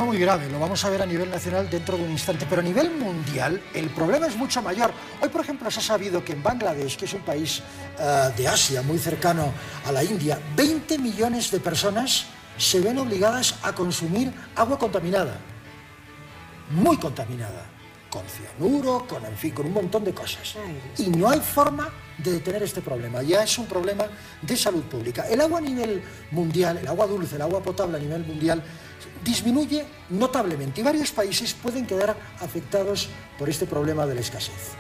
problema muy grave, lo vamos a ver a nivel nacional dentro de un instante, pero a nivel mundial el problema es mucho mayor. Hoy, por ejemplo, se ha sabido que en Bangladesh, que es un país de Asia muy cercano a la India, 20 millones de personas se ven obligadas a consumir agua contaminada, muy contaminada, con cianuro, en fin, con un montón de cosas. Y no hay forma de detener este problema, ya es un problema de salud pública. El agua a nivel mundial, el agua dulce, el agua potable a nivel mundial, disminuye notablemente y varios países pueden quedar afectados por este problema de la escasez.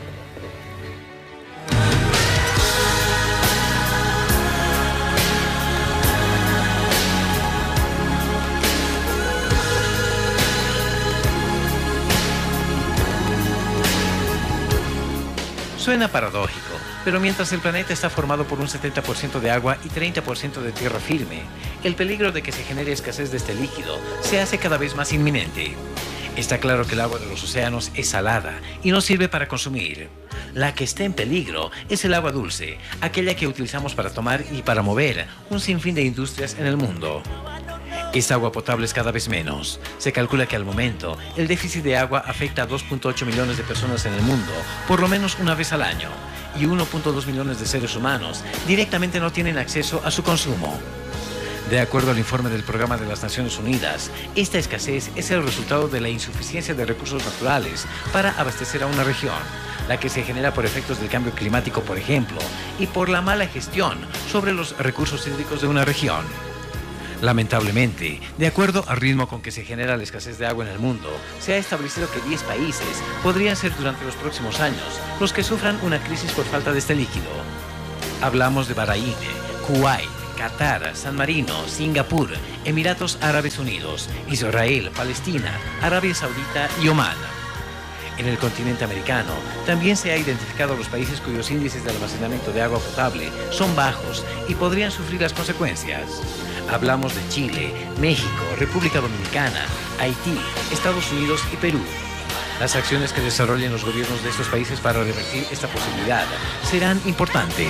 Suena paradójico, pero mientras el planeta está formado por un 70% de agua y 30% de tierra firme, el peligro de que se genere escasez de este líquido se hace cada vez más inminente. Está claro que el agua de los océanos es salada y no sirve para consumir. La que está en peligro es el agua dulce, aquella que utilizamos para tomar y para mover un sinfín de industrias en el mundo. Esta agua potable es cada vez menos. Se calcula que al momento el déficit de agua afecta a 2.8 millones de personas en el mundo, por lo menos una vez al año, y 1.2 millones de seres humanos directamente no tienen acceso a su consumo. De acuerdo al informe del Programa de las Naciones Unidas, esta escasez es el resultado de la insuficiencia de recursos naturales para abastecer a una región, la que se genera por efectos del cambio climático, por ejemplo, y por la mala gestión sobre los recursos hídricos de una región. Lamentablemente, de acuerdo al ritmo con que se genera la escasez de agua en el mundo, se ha establecido que 10 países podrían ser durante los próximos años los que sufran una crisis por falta de este líquido. Hablamos de Bahrein, Kuwait, Qatar, San Marino, Singapur, Emiratos Árabes Unidos, Israel, Palestina, Arabia Saudita y Omán. En el continente americano también se ha identificado los países cuyos índices de almacenamiento de agua potable son bajos y podrían sufrir las consecuencias. Hablamos de Chile, México, República Dominicana, Haití, Estados Unidos y Perú. Las acciones que desarrollen los gobiernos de estos países para revertir esta posibilidad serán importantes.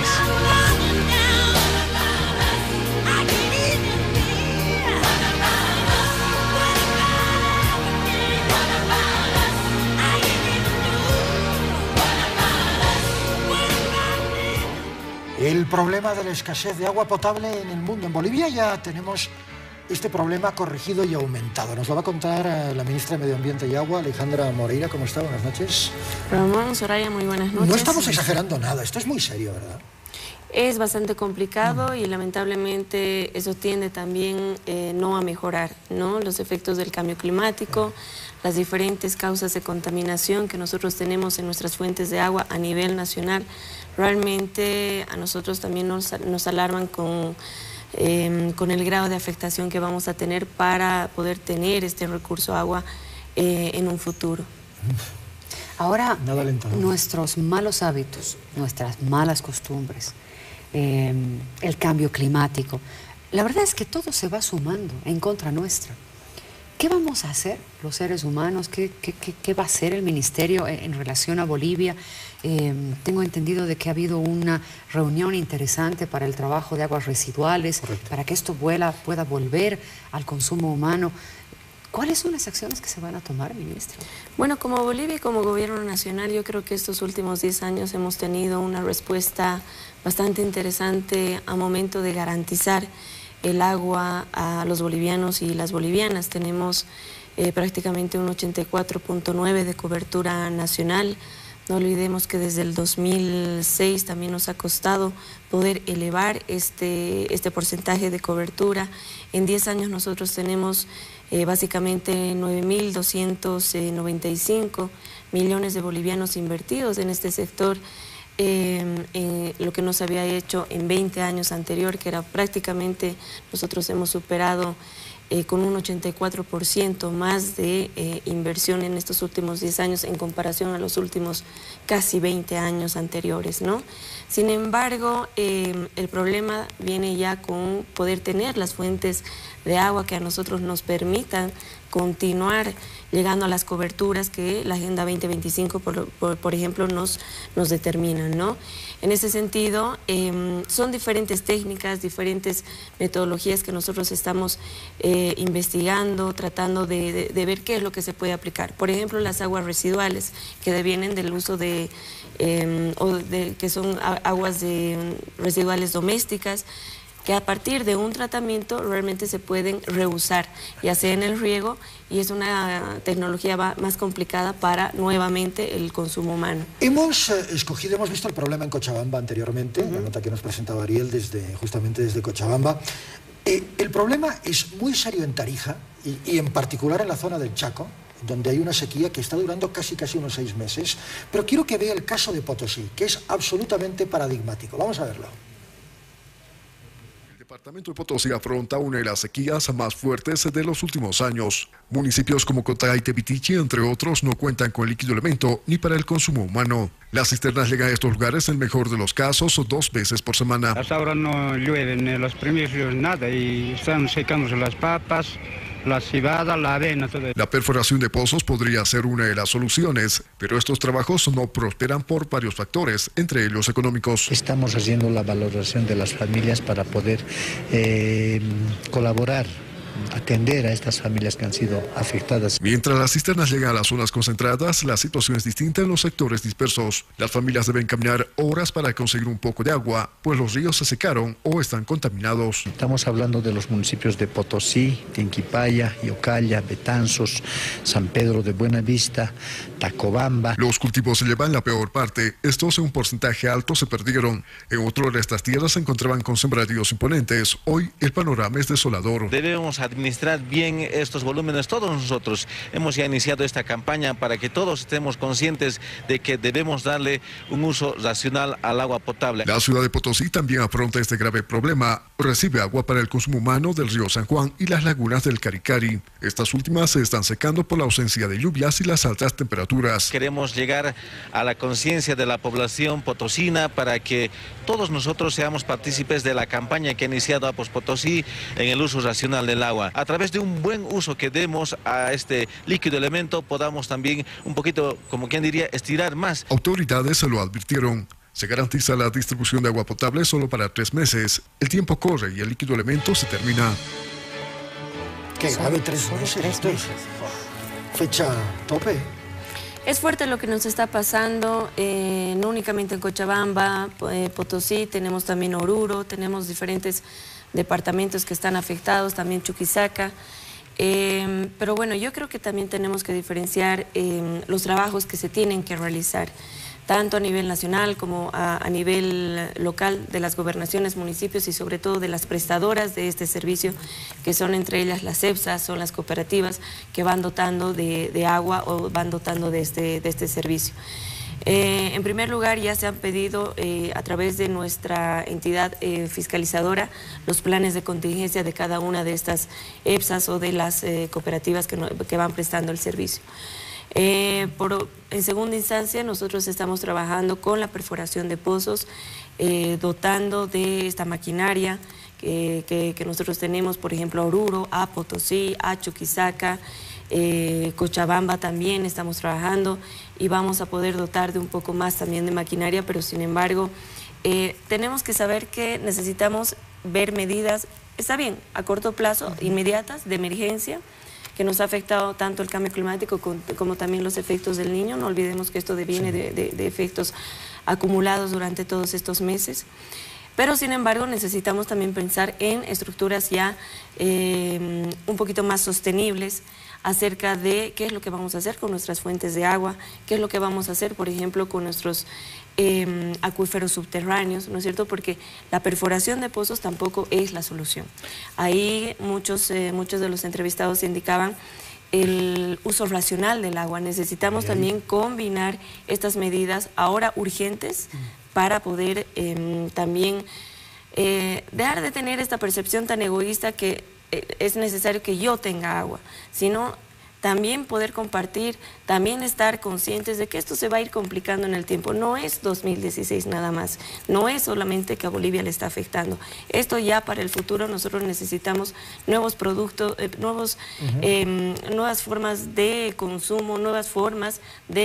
El problema de la escasez de agua potable en el mundo. En Bolivia ya tenemos este problema corregido y aumentado. Nos lo va a contar la ministra de Medio Ambiente y Agua, Alejandra Moreira. ¿Cómo está? Buenas noches. Ramón, Soraya, muy buenas noches. No estamos exagerando nada, esto es muy serio, ¿verdad? Es bastante complicado y lamentablemente eso tiende también no a mejorar, ¿no? Los efectos del cambio climático, las diferentes causas de contaminación que nosotros tenemos en nuestras fuentes de agua a nivel nacional, realmente a nosotros también nos alarman con el grado de afectación que vamos a tener para poder tener este recurso agua en un futuro. Ahora, nuestros malos hábitos, nuestras malas costumbres, el cambio climático, la verdad es que todo se va sumando en contra nuestra. ¿Qué vamos a hacer los seres humanos? ¿Qué va a hacer el Ministerio en relación a Bolivia? Tengo entendido de que ha habido una reunión interesante para el trabajo de aguas residuales, para que esto pueda volver al consumo humano. ¿Cuáles son las acciones que se van a tomar, ministro? Bueno, como Bolivia y como gobierno nacional, yo creo que estos últimos 10 años hemos tenido una respuesta bastante interesante a momento de garantizar el agua a los bolivianos y las bolivianas. Tenemos prácticamente un 84.9% de cobertura nacional. No olvidemos que desde el 2006 también nos ha costado poder elevar este porcentaje de cobertura. En 10 años nosotros tenemos básicamente 9.295 millones de bolivianos invertidos en este sector, lo que no se había hecho en 20 años anterior, que era prácticamente, nosotros hemos superado con un 84% más de inversión en estos últimos 10 años en comparación a los últimos casi 20 años anteriores, ¿no? Sin embargo, el problema viene ya con poder tener las fuentes de agua que a nosotros nos permitan continuar llegando a las coberturas que la Agenda 2025, por ejemplo, nos determina, ¿no? En ese sentido, son diferentes técnicas, diferentes metodologías que nosotros estamos investigando, tratando de ver qué es lo que se puede aplicar. Por ejemplo, las aguas residuales que devienen del uso que son aguas residuales domésticas, que a partir de un tratamiento realmente se pueden reusar, ya sea en el riego, y es una tecnología más complicada para nuevamente el consumo humano. Hemos visto el problema en Cochabamba anteriormente, la nota que nos presentaba Ariel justamente desde Cochabamba. El problema es muy serio en Tarija y en particular en la zona del Chaco, donde hay una sequía que está durando casi unos 6 meses, pero quiero que vea el caso de Potosí, que es absolutamente paradigmático. Vamos a verlo. El departamento de Potosí afronta una de las sequías más fuertes de los últimos años. Municipios como Cotá y Tepitichi, entre otros, no cuentan con líquido elemento ni para el consumo humano. Las cisternas llegan a estos lugares, en el mejor de los casos, 2 veces por semana. Hasta ahora no llueven los primeros días nada y están secándose las papas, la cebada, la avena, todo. La perforación de pozos podría ser una de las soluciones, pero estos trabajos no prosperan por varios factores, entre ellos económicos. Estamos haciendo la valoración de las familias para poder colaborar, atender a estas familias que han sido afectadas. Mientras las cisternas llegan a las zonas concentradas, la situación es distinta en los sectores dispersos. Las familias deben caminar horas para conseguir un poco de agua, pues los ríos se secaron o están contaminados. Estamos hablando de los municipios de Potosí, Tinquipaya, Yocalla, Betanzos, San Pedro de Buenavista, Tacobamba. Los cultivos se llevan la peor parte. Estos en un porcentaje alto se perdieron. En otro de estas tierras se encontraban con sembradíos imponentes. Hoy el panorama es desolador. Debemos administrar bien estos volúmenes. Todos nosotros hemos ya iniciado esta campaña para que todos estemos conscientes de que debemos darle un uso racional al agua potable. La ciudad de Potosí también afronta este grave problema. Recibe agua para el consumo humano del río San Juan y las lagunas del Caricari. Estas últimas se están secando por la ausencia de lluvias y las altas temperaturas. Queremos llegar a la conciencia de la población potosina para que todos nosotros seamos partícipes de la campaña que ha iniciado Apos Potosí en el uso racional del agua. A través de un buen uso que demos a este líquido elemento, podamos también un poquito, como quien diría, estirar más. Autoridades se lo advirtieron. Se garantiza la distribución de agua potable solo para 3 meses. El tiempo corre y el líquido elemento se termina. Qué grave, 3 meses. Fecha tope. Es fuerte lo que nos está pasando, no únicamente en Cochabamba, Potosí, tenemos también Oruro, tenemos diferentes departamentos que están afectados, también Chuquisaca. Pero bueno, yo creo que también tenemos que diferenciar los trabajos que se tienen que realizar, tanto a nivel nacional como a nivel local de las gobernaciones, municipios y sobre todo de las prestadoras de este servicio, que son entre ellas las CEPSA, son las cooperativas que van dotando de agua o van dotando de este servicio. En primer lugar, ya se han pedido a través de nuestra entidad fiscalizadora los planes de contingencia de cada una de estas EPSAs o de las cooperativas que van prestando el servicio. En segunda instancia, nosotros estamos trabajando con la perforación de pozos, dotando de esta maquinaria que nosotros tenemos, por ejemplo, a Oruro, a Potosí, a Chuquisaca, Cochabamba también estamos trabajando y vamos a poder dotar de un poco más también de maquinaria, pero sin embargo tenemos que saber que necesitamos ver medidas, está bien, a corto plazo, inmediatas, de emergencia, que nos ha afectado tanto el cambio climático como también los efectos del Niño. No olvidemos que esto viene de efectos acumulados durante todos estos meses. Pero sin embargo necesitamos también pensar en estructuras ya un poquito más sostenibles acerca de qué es lo que vamos a hacer con nuestras fuentes de agua, qué es lo que vamos a hacer, por ejemplo, con nuestros acuíferos subterráneos, ¿no es cierto? Porque la perforación de pozos tampoco es la solución. Ahí muchos de los entrevistados indicaban el uso racional del agua. Necesitamos también combinar estas medidas ahora urgentes para poder también dejar de tener esta percepción tan egoísta que es necesario que yo tenga agua, sino también poder compartir, también estar conscientes de que esto se va a ir complicando en el tiempo. No es 2016 nada más, no es solamente que a Bolivia le está afectando. Esto ya para el futuro nosotros necesitamos nuevos productos, nuevas formas de consumo, nuevas formas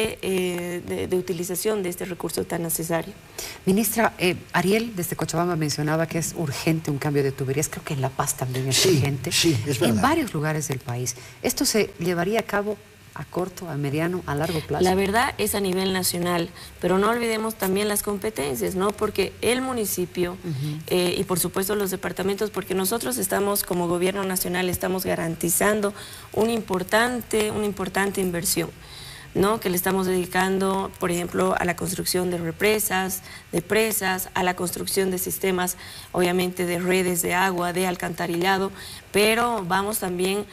de utilización de este recurso tan necesario. Ministra, Ariel desde Cochabamba mencionaba que es urgente un cambio de tuberías, creo que en La Paz también es urgente. Sí, es verdad. En varios lugares del país. ¿Esto se llevaría a cabo a corto, a mediano, a largo plazo? La verdad es a nivel nacional, pero no olvidemos también las competencias, ¿no? Porque el municipio y por supuesto los departamentos, porque nosotros estamos como gobierno nacional, estamos garantizando una importante inversión, ¿no? Que le estamos dedicando, por ejemplo, a la construcción de represas, de presas, a la construcción de sistemas, obviamente, de redes de agua, de alcantarillado, pero vamos también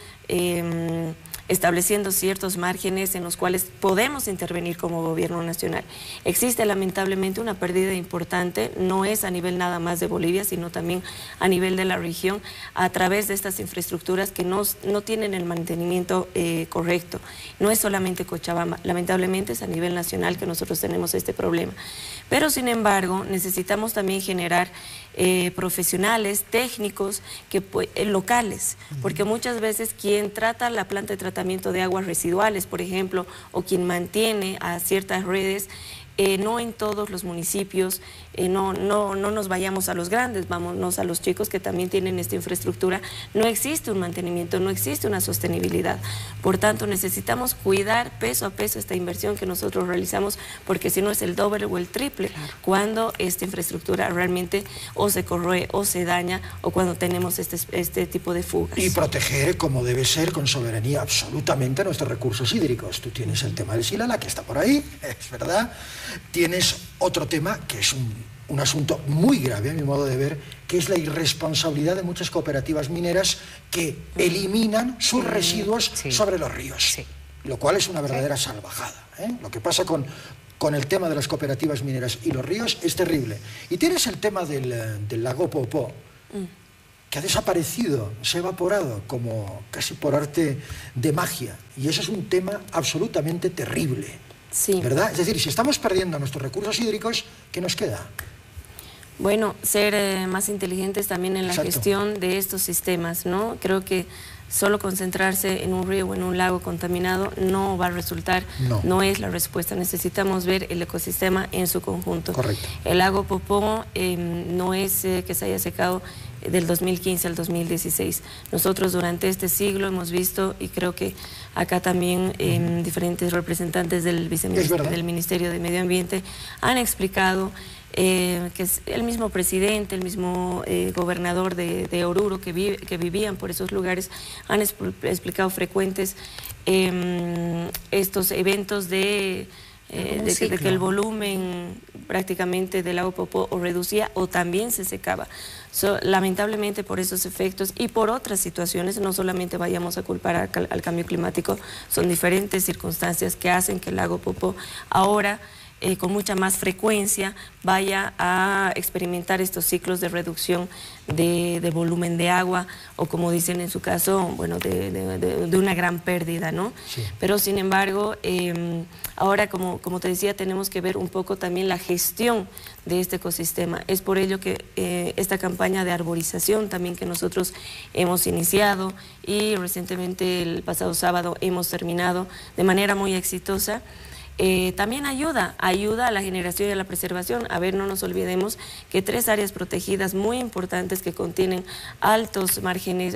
estableciendo ciertos márgenes en los cuales podemos intervenir como gobierno nacional. Existe lamentablemente una pérdida importante, no es a nivel nada más de Bolivia, sino también a nivel de la región, a través de estas infraestructuras que no tienen el mantenimiento correcto. No es solamente Cochabamba, lamentablemente es a nivel nacional que nosotros tenemos este problema. Pero sin embargo, necesitamos también generar profesionales, técnicos, locales, porque muchas veces quien trata la planta de tratamiento de aguas residuales, por ejemplo, o quien mantiene a ciertas redes, no en todos los municipios, no nos vayamos a los grandes, vámonos a los chicos que también tienen esta infraestructura. No existe un mantenimiento, no existe una sostenibilidad. Por tanto, necesitamos cuidar peso a peso esta inversión que nosotros realizamos, porque si no es el doble o el triple cuando esta infraestructura realmente o se corroe o se daña, o cuando tenemos este tipo de fugas. Y proteger, como debe ser, con soberanía absolutamente nuestros recursos hídricos. Tú tienes el tema del Silala, que está por ahí, es verdad. Tienes otro tema que es un asunto muy grave, a mi modo de ver, que es la irresponsabilidad de muchas cooperativas mineras que eliminan sus residuos sobre los ríos, lo cual es una verdadera salvajada, ¿eh? Lo que pasa con el tema de las cooperativas mineras y los ríos es terrible. Y tienes el tema del lago Popó, que ha desaparecido, se ha evaporado como casi por arte de magia, y eso es un tema absolutamente terrible. Sí. ¿Verdad? Es decir, si estamos perdiendo nuestros recursos hídricos, ¿qué nos queda? Bueno, ser más inteligentes también en la gestión de estos sistemas, ¿no? Creo que solo concentrarse en un río o en un lago contaminado no va a resultar, no es la respuesta. Necesitamos ver el ecosistema en su conjunto. Correcto. El lago Popó no es que se haya secado del 2015 al 2016. Nosotros durante este siglo hemos visto, y creo que acá también diferentes representantes del del Ministerio de Medio Ambiente han explicado que es el mismo presidente, el mismo gobernador de Oruro que vivían por esos lugares, han explicado frecuentes estos eventos de que el volumen prácticamente del lago Popó o reducía o también se secaba. Lamentablemente por esos efectos y por otras situaciones, no solamente vayamos a culpar al cambio climático, son diferentes circunstancias que hacen que el lago Popó ahora con mucha más frecuencia vaya a experimentar estos ciclos de reducción de volumen de agua, o como dicen en su caso, bueno, de una gran pérdida, ¿no? Sí. Pero sin embargo, ahora como te decía, tenemos que ver un poco también la gestión de este ecosistema. Es por ello que esta campaña de arborización también que nosotros hemos iniciado, y recientemente el pasado sábado hemos terminado de manera muy exitosa, también ayuda a la generación y a la preservación. A ver, no nos olvidemos que 3 áreas protegidas muy importantes que contienen altos márgenes,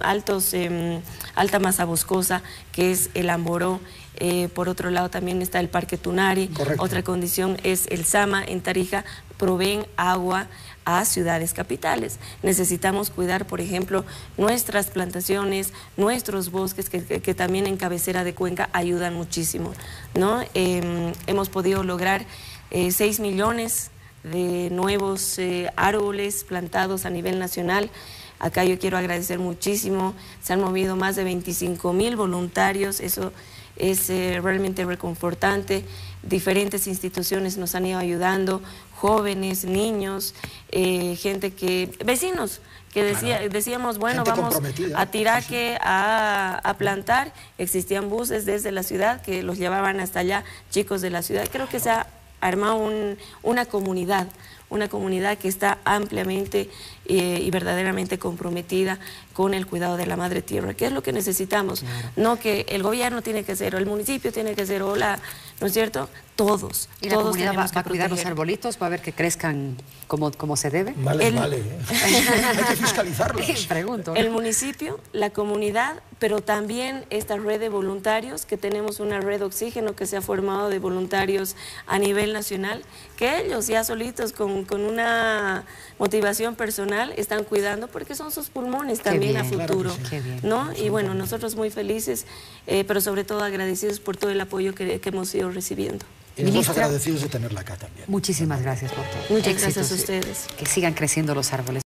alta masa boscosa, que es el Amboró. Por otro lado también está el Parque Tunari. Correcto. Otra condición es el Sama en Tarija, proveen agua a ciudades capitales. Necesitamos cuidar, por ejemplo, nuestras plantaciones, nuestros bosques, que también en cabecera de cuenca ayudan muchísimo, ¿no? Hemos podido lograr 6 millones de nuevos árboles plantados a nivel nacional. Acá yo quiero agradecer muchísimo, se han movido más de 25.000 voluntarios, eso es realmente reconfortante. Diferentes instituciones nos han ido ayudando, jóvenes, niños, vecinos, que decíamos, bueno, vamos a Tiraque a plantar. Existían buses desde la ciudad que los llevaban hasta allá, chicos de la ciudad. Creo que se ha armado una comunidad que está ampliamente y verdaderamente comprometida con el cuidado de la madre tierra, que es lo que necesitamos. Claro. No que el gobierno tiene que ser, o el municipio tiene que ser, o ¿no es cierto? Todos. ¿Y la comunidad va a cuidar los arbolitos? ¿Va a ver que crezcan como se debe? Vale. Hay que fiscalizarlos. Pregunto. El municipio, la comunidad, pero también esta red de voluntarios, que tenemos una red de oxígeno que se ha formado de voluntarios a nivel nacional, que ellos ya solitos con una motivación personal están cuidando, porque son sus pulmones también a futuro, claro que sí. ¿no? Y bueno, nosotros muy felices, pero sobre todo agradecidos por todo el apoyo que hemos ido recibiendo. Y nosotros agradecidos de tenerla acá también. Muchísimas gracias por todo. Muchas gracias a ustedes. Que sigan creciendo los árboles.